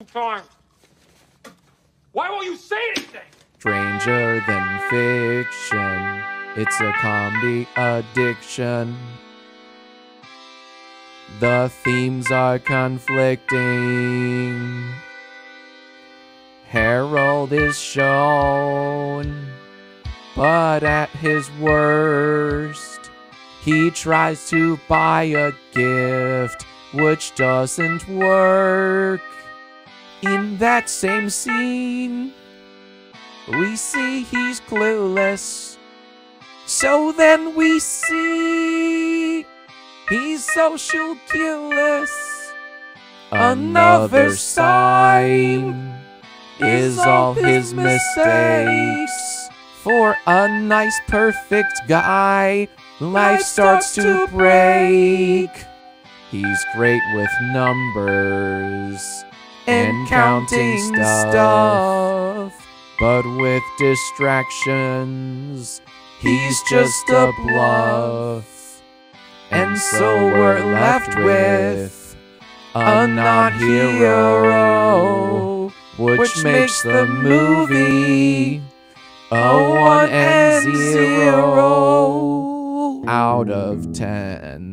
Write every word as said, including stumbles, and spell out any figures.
time. Why won't you say anything? Stranger than fiction. It's a comedy addiction. The themes are conflicting. Harold is shown, but at his worst, he tries to buy a gift, which doesn't work. In that same scene, we see he's clueless. So then we see he's social cueless. Another sign is all his mistakes. For a nice, perfect guy, life starts to break. He's great with numbers and counting stuff, but with distractions, he's just a bluff. And so we're left with a non-hero, which makes the movie a one and zero out of ten.